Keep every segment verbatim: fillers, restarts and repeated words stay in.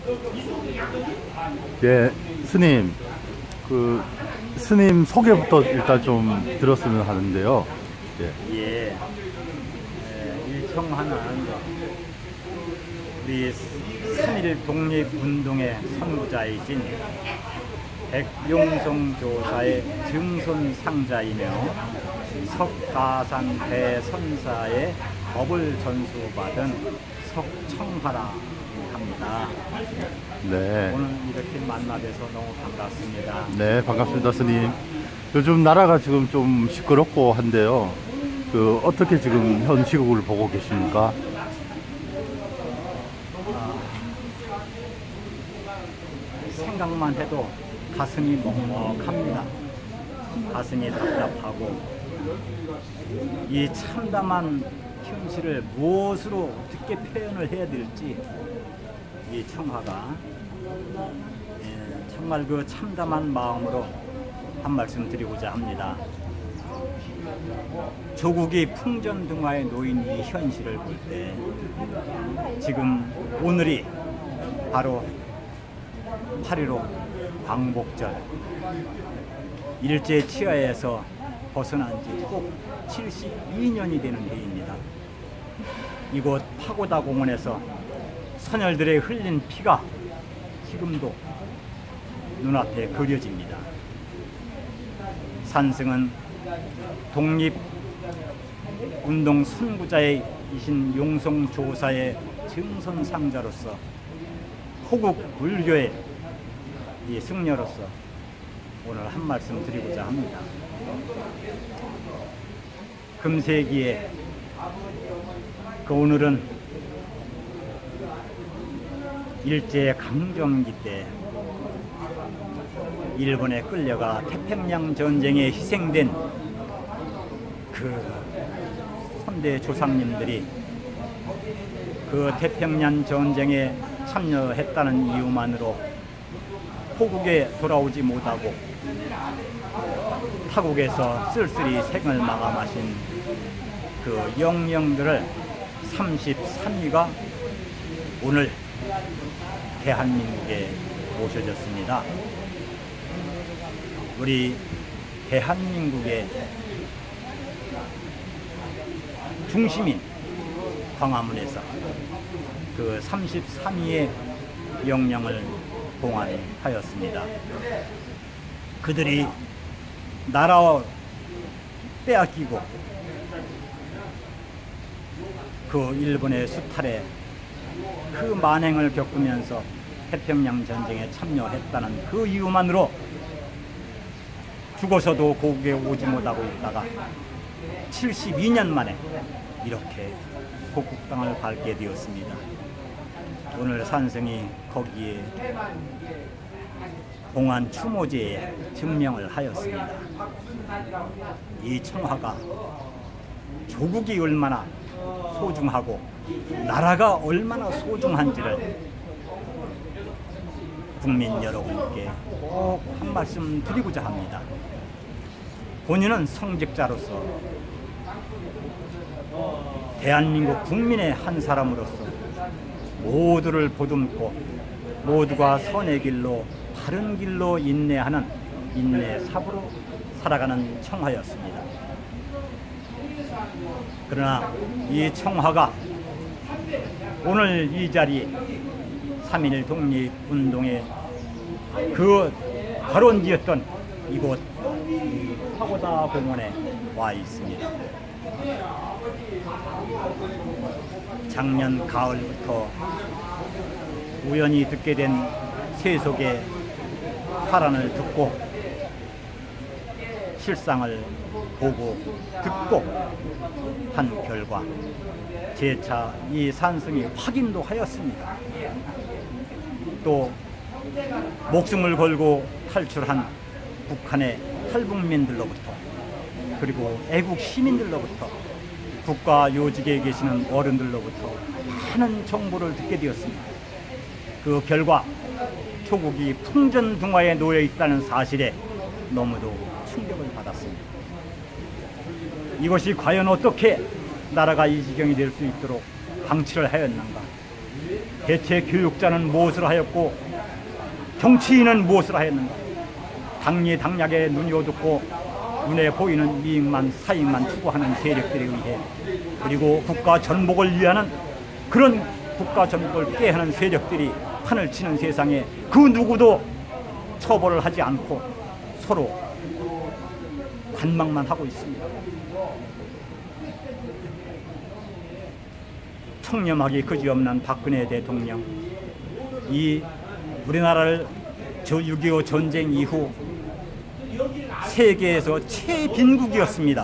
예, 스님, 그 스님 소개부터 일단 좀 들었으면 하는데요. 예. 예. 이 청하는 우리 삼일 독립운동의 선구자이신 백용성 교사의 증손 상자이며 석가산 대선사의 법을 전수받은 석청하라 합니다. 네. 오늘 이렇게 만나뵈서 너무 반갑습니다. 네, 반갑습니다, 스님. 요즘 나라가 지금 좀 시끄럽고 한데요. 그 어떻게 지금 현 시국을 보고 계십니까? 아, 생각만 해도 가슴이 먹먹합니다. 가슴이 답답하고 이 참담한 현실을 무엇으로 어떻게 표현을 해야 될지 이 청하가 예, 정말 그 참담한 마음으로 한 말씀 드리고자 합니다. 조국이 풍전등화에 놓인 이 현실을 볼 때 지금 오늘이 바로 팔일오 광복절 일제 치하에서 벗어난 지 꼭 칠십이 년이 되는 해입니다. 이곳 파고다 공원에서 선열들의 흘린 피가 지금도 눈앞에 그려집니다. 산승은 독립운동 선구자이신 용성조사의 증손상자로서 호국 불교의 이 승려로서 오늘 한 말씀 드리고자 합니다. 금세기에 그 오늘은 일제 강점기 때 일본에 끌려가 태평양 전쟁에 희생된 그 선대 조상님들이 그 태평양 전쟁에 참여했다는 이유만으로 호국에 돌아오지 못하고 타국에서 쓸쓸히 생을 마감하신 그 영령들을 삼십삼 위가 오늘 대한민국에 모셔졌습니다. 우리 대한민국의 중심인 광화문에서 그 삼십삼 위의 영령을 봉안하였습니다. 그들이 나라 빼앗기고 그 일본의 수탈에 그 만행을 겪으면서 태평양 전쟁에 참여했다는 그 이유만으로 죽어서도 고국에 오지 못하고 있다가 칠십이 년 만에 이렇게 고국 땅을 밟게 되었습니다. 오늘 산승이 거기에 봉안 추모제에 증명을 하였습니다. 이 청하가 조국이 얼마나 소중하고 나라가 얼마나 소중한지를 국민 여러분께 꼭 한 말씀 드리고자 합니다. 본인은 성직자로서 대한민국 국민의 한 사람으로서 모두를 보듬고 모두가 선의 길로 바른 길로 인내하는 인내삽으로 살아가는 청하였습니다. 그러나 이 청하가 오늘 이 자리 삼일 독립운동의 그 발원지였던 이곳 파고다 공원에 와 있습니다. 작년 가을부터 우연히 듣게 된 세속의 파란을 듣고 실상을 보고 듣고 한 결과 재차 이 산승이 확인도 하였습니다. 또 목숨을 걸고 탈출한 북한의 탈북민들로부터 그리고 애국 시민들로부터 국가 요직에 계시는 어른들로부터 많은 정보를 듣게 되었습니다. 그 결과 조국이 풍전등화에 놓여 있다는 사실에 너무도 충격을 받았습니다. 이것이 과연 어떻게 나라가 이 지경이 될 수 있도록 방치를 하였는가? 대체 교육자는 무엇을 하였고 정치인은 무엇을 하였는가? 당리 당략에 눈이 어둡고 눈에 보이는 이익만 사익만 추구하는 세력들에 의해, 그리고 국가 전복을 위하는 그런 국가 전복을 깨하는 세력들이 판을 치는 세상에 그 누구도 처벌을 하지 않고 서로 관망만 하고 있습니다. 청렴하기 그지없는 박근혜 대통령, 이 우리나라를 저 육이오 전쟁 이후 세계에서 최빈국이었습니다.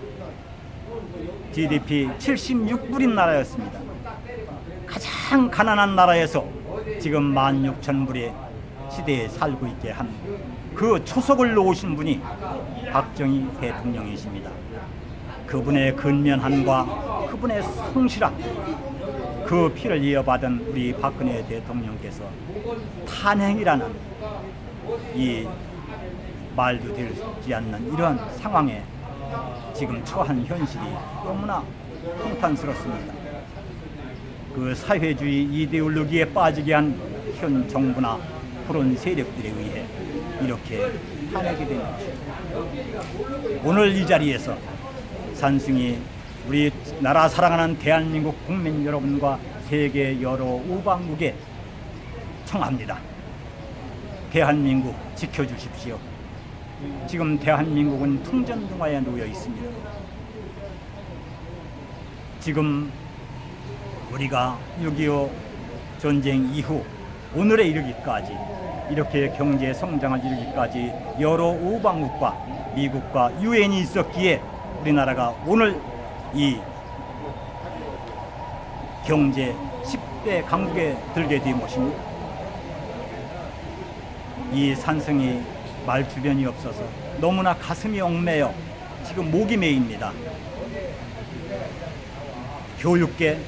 지디피 칠십육 불인 나라였습니다. 가장 가난한 나라에서 지금 만 육천 불의 시대에 살고 있게 한 그 초석을 놓으신 분이 박정희 대통령이십니다. 그분의 근면함과 그분의 성실함, 그 피를 이어받은 우리 박근혜 대통령께서 탄핵이라는 이 말도 되지 않는 이러한 상황에 지금 처한 현실이 너무나 통탄스럽습니다. 그 사회주의 이데올로기에 빠지게 한 현 정부나 그런 세력들에 의해 이렇게 탄핵이 된 것입니다. 오늘 이 자리에서 산승이 우리 나라 사랑하는 대한민국 국민 여러분과 세계 여러 우방국에 청합니다. 대한민국 지켜주십시오. 지금 대한민국은 풍전등화에 놓여 있습니다. 지금 우리가 육이오 전쟁 이후 오늘에 이르기까지, 이렇게 경제 성장을 이루기까지 여러 우방국과 미국과 유엔이 있었기에 우리나라가 오늘 이 경제 십 대 강국에 들게 된 것입니다. 이 산승이 말 주변이 없어서 너무나 가슴이 얽매여 지금 목이 메입니다. 교육계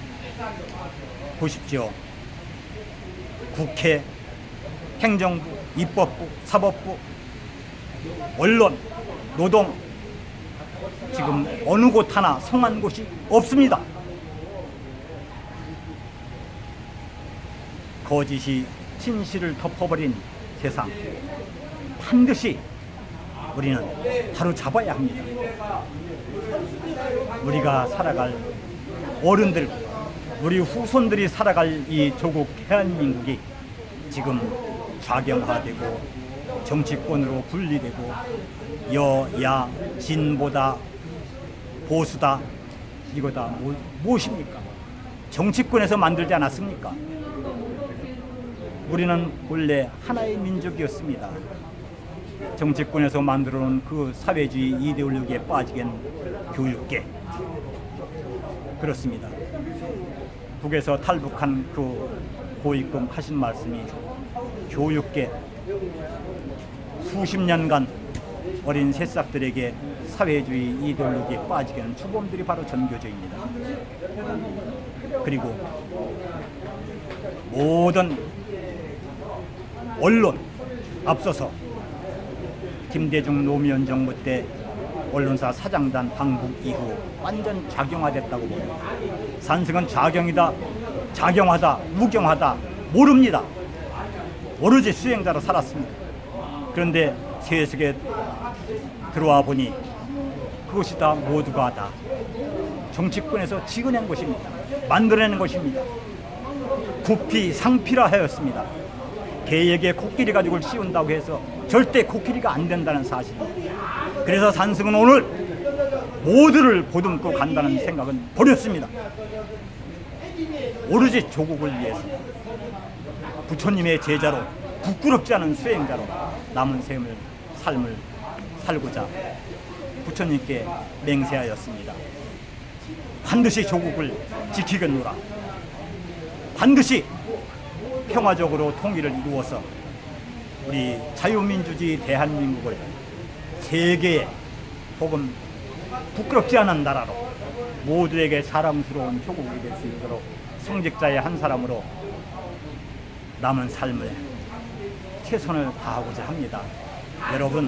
보십시오. 국회, 행정부, 입법부, 사법부, 언론, 노동, 지금 어느 곳 하나 성한 곳이 없습니다. 거짓이 진실을 덮어버린 세상, 반드시 우리는 바로 잡아야 합니다. 우리가 살아갈 어른들, 우리 후손들이 살아갈 이 조국 대한민국이 지금 좌경화되고 정치권으로 분리되고 여야 진보다 보수다 이거다 뭐, 무엇입니까? 정치권에서 만들지 않았습니까? 우리는 원래 하나의 민족이었습니다. 정치권에서 만들어놓은 그 사회주의 이데올로기에 빠지게 교육계, 그렇습니다. 북에서 탈북한 그 고위급 하신 말씀이 교육계 수십 년간 어린 새싹들에게 사회주의 이데올로기에 빠지게 하는 주범들이 바로 전교조입니다. 그리고 모든 언론, 앞서서 김대중 노무현 정부 때 언론사 사장단 방북 이후 완전 작용화됐다고 봅니다. 산승은 작용이다, 작용하다, 무경하다 모릅니다. 오로지 수행자로 살았습니다. 그런데 세속에 들어와 보니 그것이 다 모두가 다 정치권에서 지어낸 것입니다. 만들어낸 것입니다. 구피 상피라 하였습니다. 개에게 코끼리 가죽을 씌운다고 해서 절대 코끼리가 안 된다는 사실입니다. 그래서 산승은 오늘 모두를 보듬고 간다는 생각은 버렸습니다. 오로지 조국을 위해서 부처님의 제자로 부끄럽지 않은 수행자로 남은 삶을, 삶을 살고자 부처님께 맹세하였습니다. 반드시 조국을 지키겠노라. 반드시 평화적으로 통일을 이루어서 우리 자유민주주의 대한민국을 세계에 혹은 부끄럽지 않은 나라로 모두에게 사랑스러운 조국이 될 수 있도록 성직자의 한 사람으로 남은 삶을 최선을 다하고자 합니다. 여러분,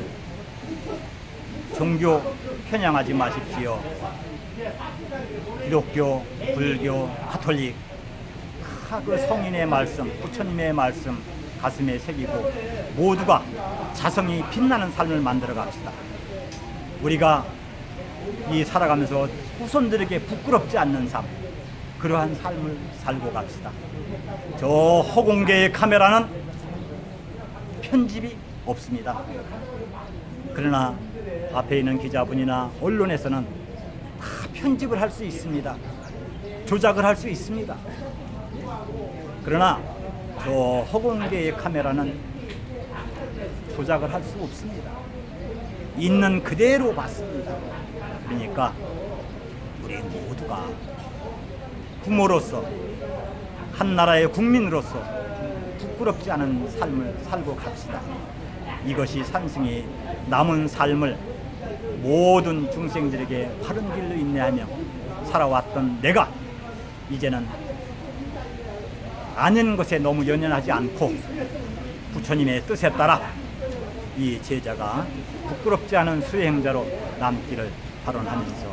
종교 편향하지 마십시오. 기독교, 불교, 가톨릭 다 그 성인의 말씀, 부처님의 말씀 가슴에 새기고 모두가 자성이 빛나는 삶을 만들어 갑시다. 우리가 이 살아가면서 후손들에게 부끄럽지 않는 삶, 그러한 삶을 살고 갑시다. 저 허공계의 카메라는 편집이 없습니다. 그러나 앞에 있는 기자분이나 언론에서는 다 편집을 할 수 있습니다. 조작을 할 수 있습니다. 그러나 저 허공계의 카메라는 조작을 할 수 없습니다. 있는 그대로 봤습니다. 그러니까 우리 모두가 부모로서 한 나라의 국민으로서 부끄럽지 않은 삶을 살고 갑시다. 이것이 산승이 남은 삶을 모든 중생들에게 바른 길로 인내하며 살아왔던 내가 이제는 아닌 것에 너무 연연하지 않고 부처님의 뜻에 따라 이 제자가 부끄럽지 않은 수행자로 남기를 발언하면서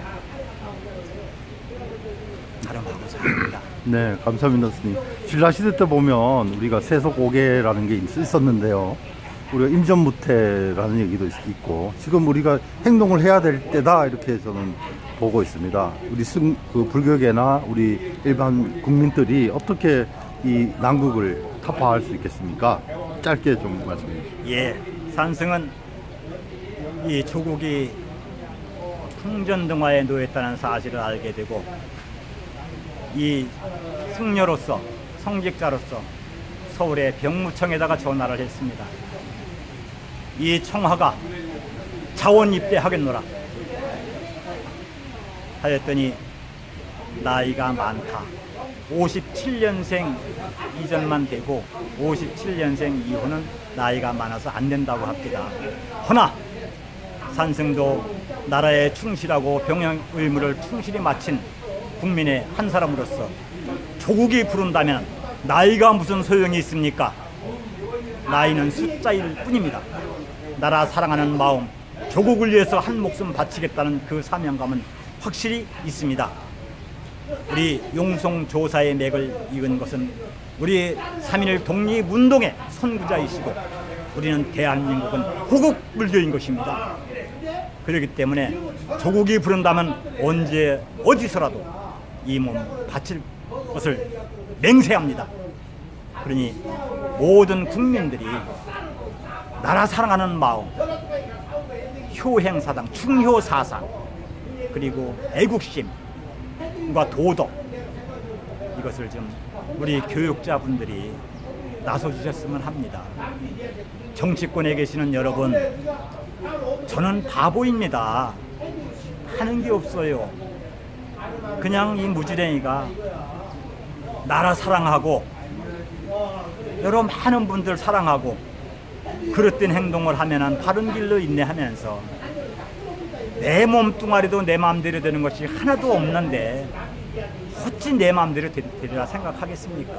나름하고자 합니다. 네, 감사합니다, 스님. 신라시대 때 보면 우리가 세속오계라는 게 있었는데요. 우리가 임전무태라는 얘기도 있고, 지금 우리가 행동을 해야 될 때다, 이렇게 저는 보고 있습니다. 우리 승, 그 불교계나 우리 일반 국민들이 어떻게 이 난국을 타파할 수 있겠습니까? 짧게 좀 말씀해 주시죠. 예, 산승은 이 조국이 풍전등화에 놓였다는 사실을 알게 되고, 이 승려로서, 성직자로서 서울의 병무청에다가 전화를 했습니다. 이 청화가 자원 입대하겠노라 하였더니 나이가 많다. 오십칠 년생 이전만 되고 오십칠 년생 이후는 나이가 많아서 안 된다고 합니다. 허나 산승도 나라에 충실하고 병영 의무를 충실히 마친 국민의 한 사람으로서 조국이 부른다면 나이가 무슨 소용이 있습니까? 나이는 숫자일 뿐입니다. 나라 사랑하는 마음, 조국을 위해서 한 목숨 바치겠다는 그 사명감은 확실히 있습니다. 우리 용송조사의 맥을 이은 것은 우리 삼일 독립운동의 선구자이시고 우리는 대한민국은 호국불교인 것입니다. 그렇기 때문에 조국이 부른다면 언제 어디서라도 이 몸 바칠 것을 맹세합니다. 그러니 모든 국민들이 나라 사랑하는 마음, 효행사당, 충효사상, 그리고 애국심과 도덕, 이것을 좀 우리 교육자분들이 나서주셨으면 합니다. 정치권에 계시는 여러분, 저는 바보입니다. 하는 게 없어요. 그냥 이 무지랭이가 나라 사랑하고 여러 많은 분들 사랑하고 그릇된 행동을 하면은 바른 길로 인내하면서 내 몸뚱아리도 내 마음대로 되는 것이 하나도 없는데 어찌 내 마음대로 되리라 생각하겠습니까?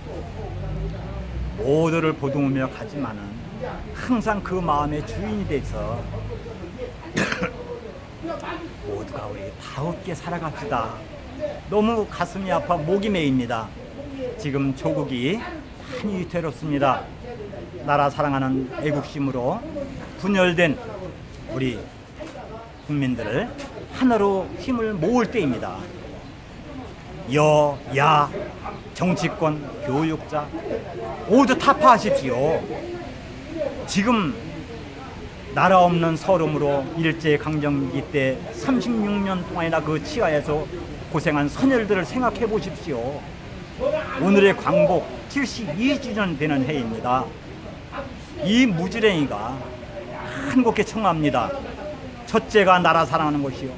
모두를 보듬으며 가지만은 항상 그 마음의 주인이 돼서 모두가 우리 다웃게 살아갑시다. 너무 가슴이 아파 목이 메입니다. 지금 조국이 많이 위태롭습니다. 나라 사랑하는 애국심으로 분열된 우리 국민들을 하나로 힘을 모을 때입니다. 여, 야, 정치권, 교육자 모두 타파하십시오. 지금 나라 없는 서름으로 일제강점기 때 삼십육 년 동안이나 그 치하에서 고생한 선열들을 생각해 보십시오. 오늘의 광복 칠십이 주년 되는 해입니다. 이 무지랭이가 한국에 청합니다. 첫째가 나라 사랑하는 것이요.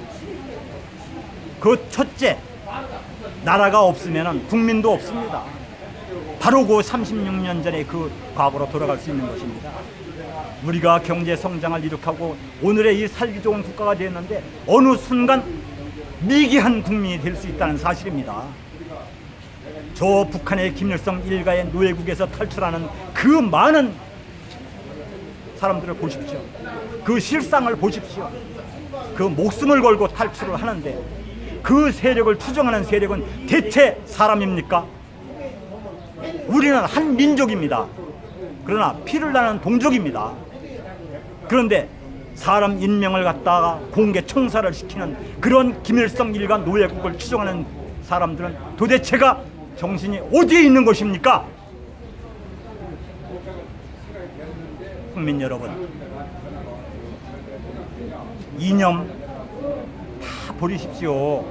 그 첫째, 나라가 없으면 국민도 없습니다. 바로 그 삼십육 년 전에 그 과거로 돌아갈 수 있는 것입니다. 우리가 경제 성장을 이룩하고 오늘의 이 살기 좋은 국가가 되었는데 어느 순간 미개한 국민이 될 수 있다는 사실입니다. 저 북한의 김일성 일가의 노예국에서 탈출하는 그 많은 사람들을 보십시오. 그 실상을 보십시오. 그 목숨을 걸고 탈출을 하는데 그 세력을 추종하는 세력은 대체 사람입니까? 우리는 한 민족입니다. 그러나 피를 나는 동족입니다. 그런데 사람 인명을 갖다가 공개 청사를 시키는 그런 김일성 일가 노예국을 추종하는 사람들은 도대체가 정신이 어디에 있는 것입니까? 국민 여러분, 이념 다 버리십시오.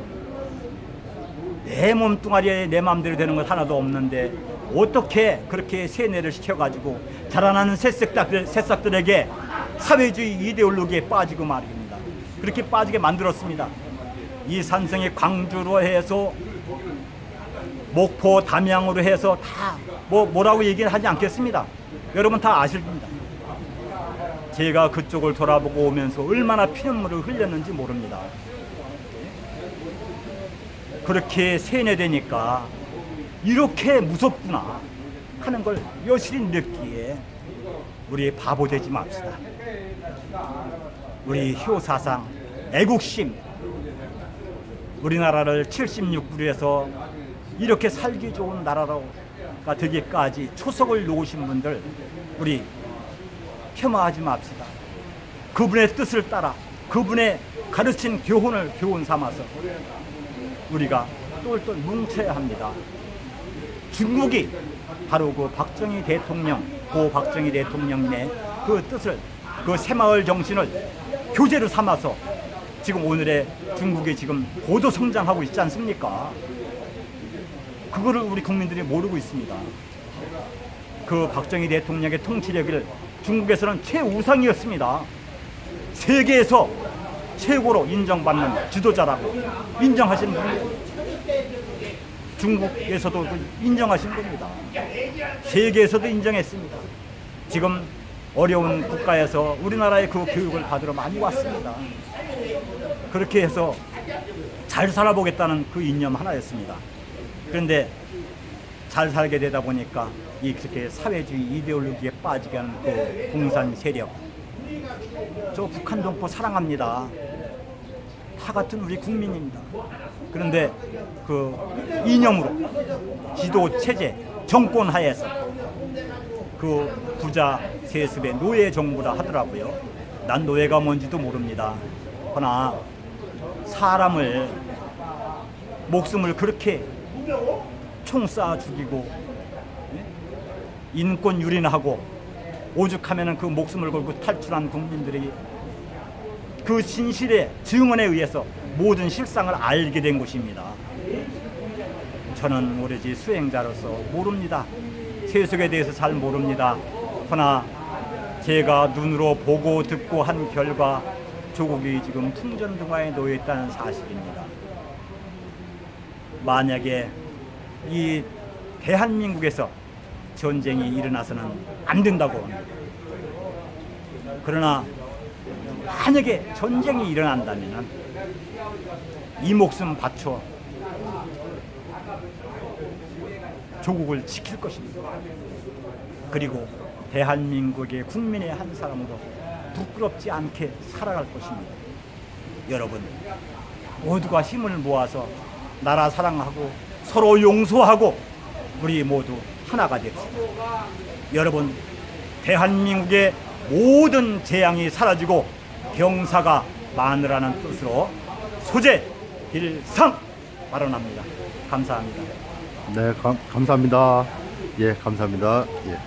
내 몸뚱아리에 내 마음대로 되는 것 하나도 없는데 어떻게 그렇게 세뇌를 시켜가지고 자라나는 새싹들, 새싹들에게 사회주의 이데올로기에 빠지고 말입니다. 그렇게 빠지게 만들었습니다. 이 산성이 광주로 해서 목포, 담양으로 해서 다 뭐 뭐라고 얘기는 하지 않겠습니다. 여러분 다 아실 겁니다. 제가 그쪽을 돌아보고 오면서 얼마나 피눈물을 흘렸는지 모릅니다. 그렇게 세뇌되니까 이렇게 무섭구나 하는 걸 여실히 느끼기에 우리 바보 되지 맙시다. 우리 효사상, 애국심, 우리나라를 칠십육 구에서 이렇게 살기 좋은 나라가 되기까지 초석을 놓으신 분들 우리 폄하하지 맙시다. 그분의 뜻을 따라 그분의 가르친 교훈을 교훈 삼아서 우리가 똘똘 뭉쳐야 합니다. 중국이 바로 그 박정희 대통령, 고 박정희 대통령의 그 뜻을, 그 새마을 정신을 교재로 삼아서 지금 오늘의 중국이 지금 고도 성장하고 있지 않습니까? 그거를 우리 국민들이 모르고 있습니다. 그 박정희 대통령의 통치력을 중국에서는 최우상이었습니다. 세계에서 최고로 인정받는 지도자라고 인정하신 분이에요. 중국에서도 인정하신 겁니다. 세계에서도 인정했습니다. 지금 어려운 국가에서 우리나라의 그 교육을 받으러 많이 왔습니다. 그렇게 해서 잘 살아보겠다는 그 이념 하나였습니다. 그런데 잘 살게 되다 보니까 이렇게 사회주의 이데올로기에 빠지게 하는 그 공산 세력, 저 북한 동포 사랑합니다. 다 같은 우리 국민입니다. 그런데 그 이념으로 지도 체제, 정권 하에서 그 부자 세습의 노예 정부라 하더라고요. 난 노예가 뭔지도 모릅니다. 그러나 사람을, 목숨을 그렇게 총 쏴 죽이고 인권 유린하고 오죽하면 그 목숨을 걸고 탈출한 국민들이 그 진실의 증언에 의해서 모든 실상을 알게 된 것입니다. 저는 오로지 수행자로서 모릅니다. 세속에 대해서 잘 모릅니다. 그러나 제가 눈으로 보고 듣고 한 결과 조국이 지금 풍전등화에 놓여 있다는 사실입니다. 만약에 이 대한민국에서 전쟁이 일어나서는 안 된다고 합니다. 그러나 만약에 전쟁이 일어난다면 이 목숨 바쳐 조국을 지킬 것입니다. 그리고 대한민국의 국민의 한 사람으로 부끄럽지 않게 살아갈 것입니다. 여러분, 모두가 힘을 모아서 나라 사랑하고 서로 용서하고 우리 모두 하나가 됩시다. 여러분, 대한민국의 모든 재앙이 사라지고 병사가 많으라는 뜻으로 소재 일상 발언합니다. 감사합니다. 네, 감, 감사합니다. 예, 감사합니다. 예.